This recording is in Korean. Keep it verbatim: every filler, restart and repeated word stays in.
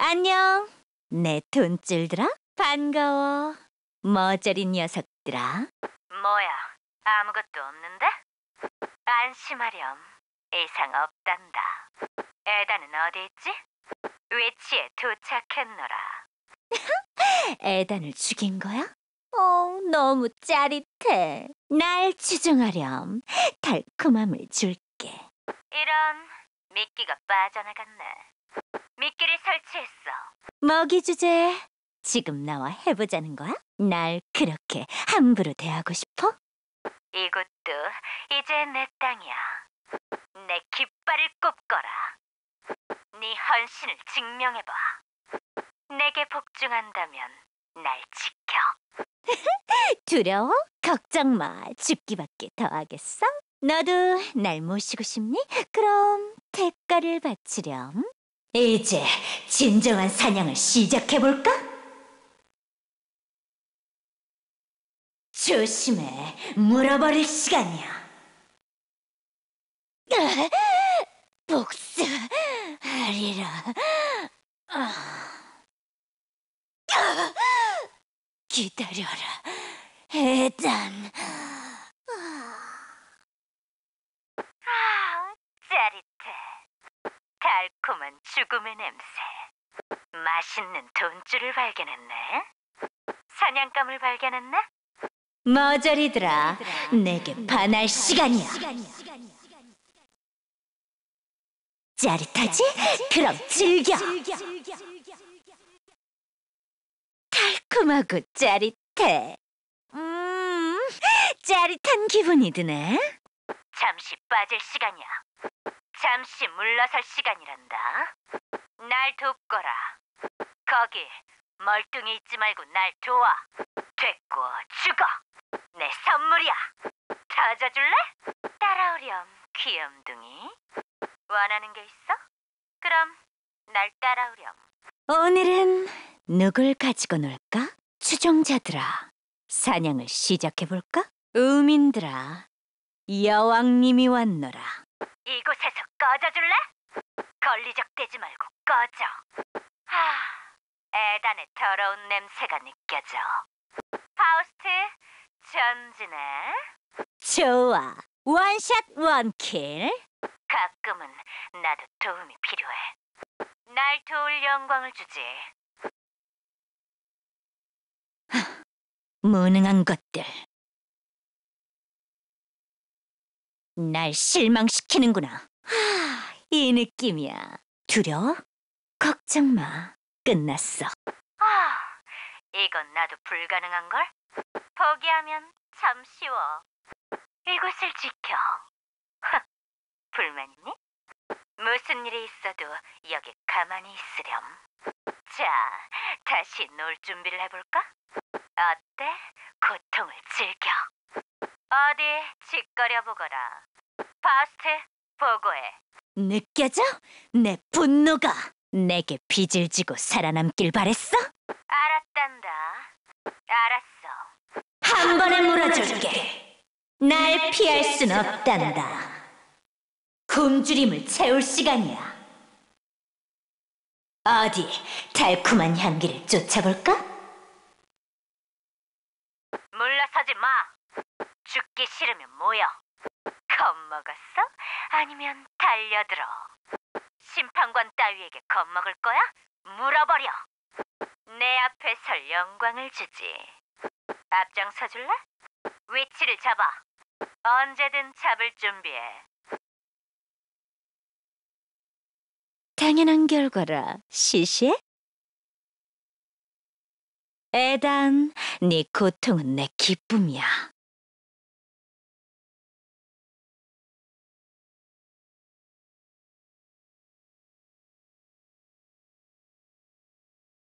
안녕. 내 돈줄들아? 반가워. 머저리 녀석들아. 뭐야, 아무것도 없는데? 안심하렴. 이상 없단다. 에다는 어디 있지? 위치에 도착했노라. 에단을 죽인 거야? 어, 너무 짜릿해. 날 추종하렴. 달콤함을 줄게. 이런, 미끼가 빠져나갔네. 미끼를 설치했어. 먹이 주제. 지금 나와 해보자는 거야? 날 그렇게 함부로 대하고 싶어? 이곳도 이제 내 땅이야. 내 깃발을 꼽거라. 네 헌신을 증명해봐. 내게 복종한다면 날 지켜. 두려워? 걱정 마. 죽기밖에 더 하겠어? 너도 날 모시고 싶니? 그럼 대가를 바치렴. 이제 진정한 사냥을 시작해볼까? 조심해. 물어버릴 시간이야. 복수하리라. 기다려라, 에단. 아, 짜릿해. 달콤한 죽음의 냄새. 맛있는 돈줄을 발견했네. 사냥감을 발견했네. 머저리들아, 내게 반할 시간이야. 짜릿하지? 그럼 즐겨. 달콤하고 짜릿해. 음, 짜릿한 기분이 드네. 잠시 빠질 시간이야. 잠시 물러설 시간이란다. 날 돕거라. 거기 멀뚱히 있지 말고 날 도와. 됐고 죽어. 내 선물이야. 터져줄래? 따라오렴, 귀염둥이. 원하는 게 있어? 그럼 날 따라오렴. 오늘은 누굴 가지고 놀까? 추종자들아, 사냥을 시작해볼까? 우민들아, 여왕님이 왔노라. 이곳에서 꺼져줄래? 걸리적대지 말고 꺼져. 하, 에단의 더러운 냄새가 느껴져. 파우스트, 전진해. 좋아, 원샷 원킬. 가끔은 나도 도움이 필요해. 날 도울 영광을 주지. 무능한 것들. 날 실망시키는구나. 하, 이 느낌이야. 두려워? 걱정 마. 끝났어. 아, 이건 나도 불가능한걸? 포기하면 참 쉬워. 이곳을 지켜. 하, 불만 있니? 무슨 일이 있어도 여기 가만히 있으렴. 자, 다시 놀 준비를 해볼까? 어때? 고통을 즐겨. 어디 짓거려 보거라. 파스트, 보고해. 느껴져? 내 분노가. 내게 빚을 지고 살아남길 바랬어? 알았단다. 알았어. 한 번에 물어줄게. 날 피할 순 없단다. 굶주림을 채울 시간이야. 어디 달콤한 향기를 쫓아볼까? 물러서지 마. 죽기 싫으면 모여. 겁먹었어? 아니면 달려들어. 심판관 따위에게 겁먹을 거야? 물어버려. 내 앞에 설 영광을 주지. 앞장서 줄래? 위치를 잡아. 언제든 잡을 준비해. 당연한 결과라, 시시해? 에단, 네 고통은 내 기쁨이야.